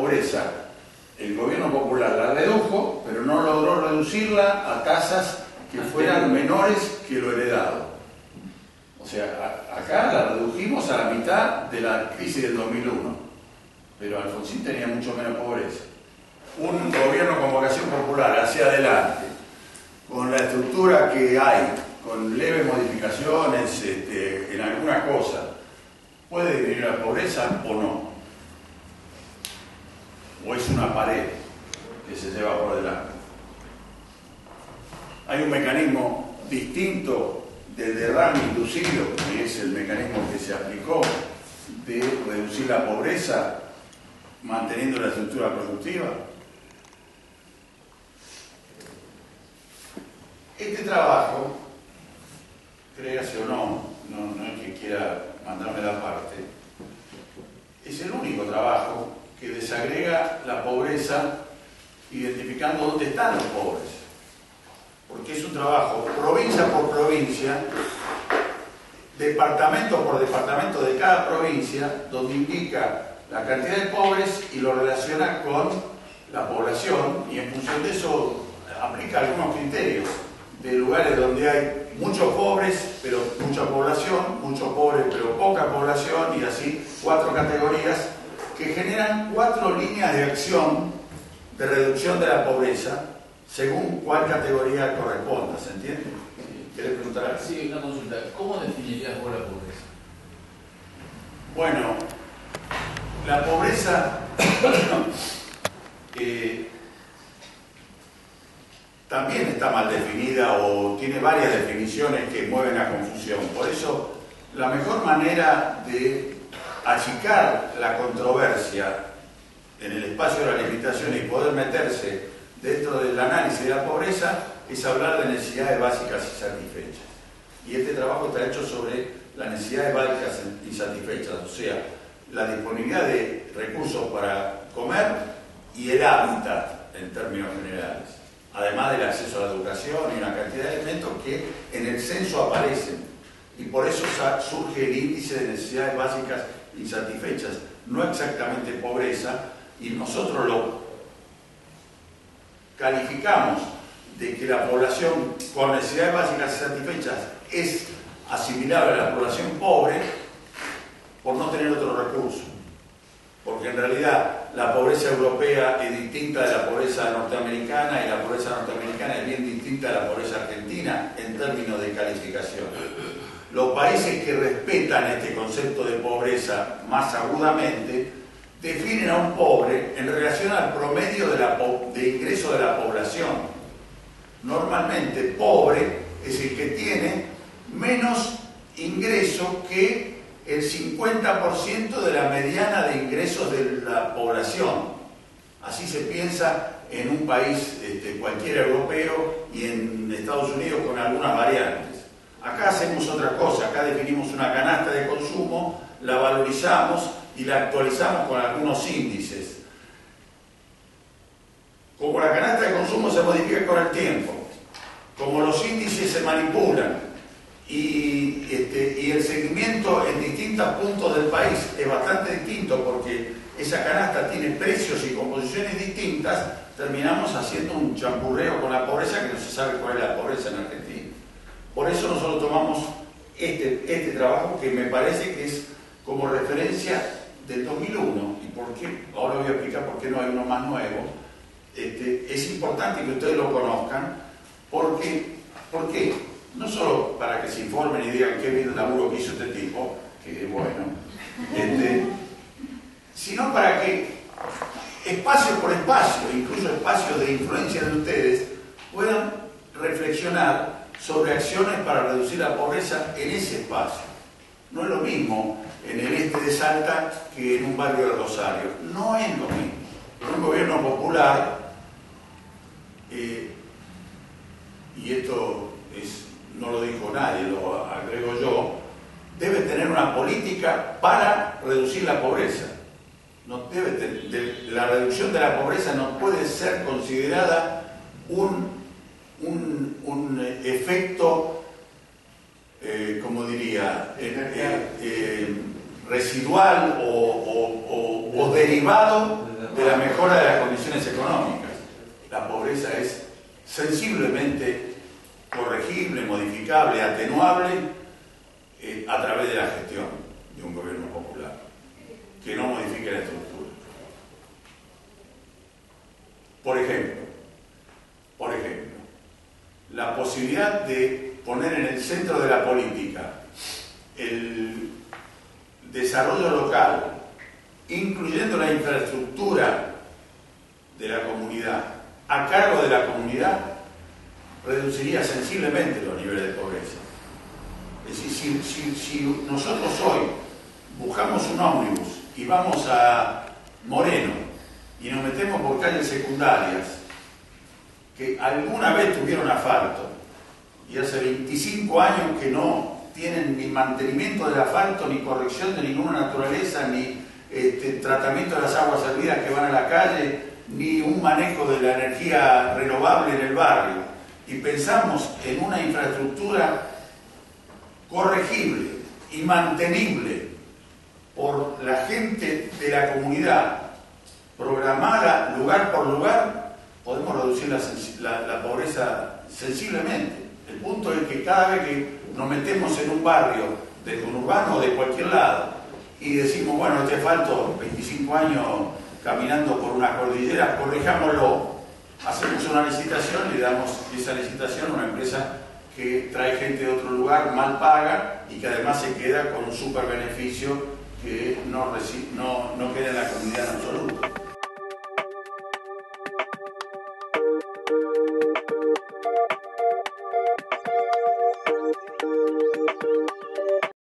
pobreza, el gobierno popular la redujo, pero no logró reducirla a tasas que fueran menores que lo heredado. O sea, acá la redujimos a la mitad de la crisis del 2001, pero Alfonsín tenía mucho menos pobreza. Un gobierno con vocación popular hacia adelante, con la estructura que hay, con leves modificaciones en alguna cosa, ¿puede disminuir la pobreza o no? ¿O es una pared que se lleva por delante? Hay un mecanismo distinto del derrame inducido, que es el mecanismo que se aplicó de reducir la pobreza manteniendo la estructura productiva. Este trabajo, créase o no, no es que quiera mandarme la parte, es el único trabajo que desagrega la pobreza identificando dónde están los pobres. Porque es un trabajo provincia por provincia, departamento por departamento de cada provincia, donde indica la cantidad de pobres y lo relaciona con la población, y en función de eso aplica algunos criterios de lugares donde hay muchos pobres pero mucha población, muchos pobres pero poca población, y así 4 categorías que generan 4 líneas de acción de reducción de la pobreza según cuál categoría corresponda, ¿se entiende? ¿Quieres preguntar algo? Sí, una consulta. ¿Cómo definirías vos la pobreza? Bueno, la pobreza también está mal definida o tiene varias definiciones que mueven a confusión. Por eso, la mejor manera de achicar la controversia en el espacio de la legislación y poder meterse dentro del análisis de la pobreza es hablar de necesidades básicas y satisfechas. Y este trabajo está hecho sobre las necesidades básicas y satisfechas, o sea, la disponibilidad de recursos para comer y el hábitat en términos generales, además del acceso a la educación y una cantidad de elementos que en el censo aparecen. Y por eso surge el índice de necesidades básicas insatisfechas, no exactamente pobreza, y nosotros lo calificamos de que la población con necesidades básicas insatisfechas es asimilable a la población pobre por no tener otro recurso. Porque en realidad la pobreza europea es distinta de la pobreza norteamericana, y la pobreza norteamericana es bien distinta de la pobreza argentina en términos de calificación. Los países que respetan este concepto de pobreza más agudamente definen a un pobre en relación al promedio de ingreso de la población. Normalmente, pobre es el que tiene menos ingreso que el 50% de la mediana de ingresos de la población. Así se piensa en un país cualquiera europeo y en Estados Unidos con algunas variantes. Acá hacemos otra cosa, acá definimos una canasta de consumo, la valorizamos y la actualizamos con algunos índices. Como la canasta de consumo se modifica con el tiempo, como los índices se manipulan y el seguimiento en distintos puntos del país es bastante distinto porque esa canasta tiene precios y composiciones distintas, terminamos haciendo un champurreo con la pobreza que no se sabe cuál es la pobreza en Argentina. Por eso nosotros tomamos este trabajo que me parece que es como referencia del 2001, y por qué, ahora voy a explicar por qué no hay uno más nuevo. Es importante que ustedes lo conozcan, porque no solo para que se informen y digan qué bien el laburo que hizo este tipo, que es bueno, sino para que espacio por espacio, incluso espacios de influencia de ustedes, puedan reflexionar sobre acciones para reducir la pobreza en ese espacio. No es lo mismo en el este de Salta que en un barrio de Rosario. No es lo mismo. Un gobierno popular, y esto no lo dijo nadie, lo agrego yo, debe tener una política para reducir la pobreza. La reducción de la pobreza no puede ser considerada un efecto, como diría, residual o o derivado de la mejora de las condiciones económicas. La pobreza es sensiblemente corregible, modificable, atenuable a través de la gestión de un gobierno popular que no modifique la estructura. Por ejemplo, la posibilidad de poner en el centro de la política el desarrollo local, incluyendo la infraestructura de la comunidad, a cargo de la comunidad, reduciría sensiblemente los niveles de pobreza. Es decir, si nosotros hoy buscamos un ómnibus y vamos a Moreno y nos metemos por calles secundarias que alguna vez tuvieron asfalto y hace 25 años que no tienen ni mantenimiento del asfalto, ni corrección de ninguna naturaleza, ni tratamiento de las aguas servidas que van a la calle, ni un manejo de la energía renovable en el barrio, y pensamos en una infraestructura corregible y mantenible por la gente de la comunidad, programada lugar por lugar, podemos reducir la pobreza sensiblemente. El punto es que cada vez que nos metemos en un barrio de conurbano o de cualquier lado y decimos, bueno, este asfalto, 25 años caminando por una cordillera, corrijámoslo, hacemos una licitación y le damos esa licitación a una empresa que trae gente de otro lugar, mal paga y que además se queda con un super beneficio que no queda en la comunidad en absoluto.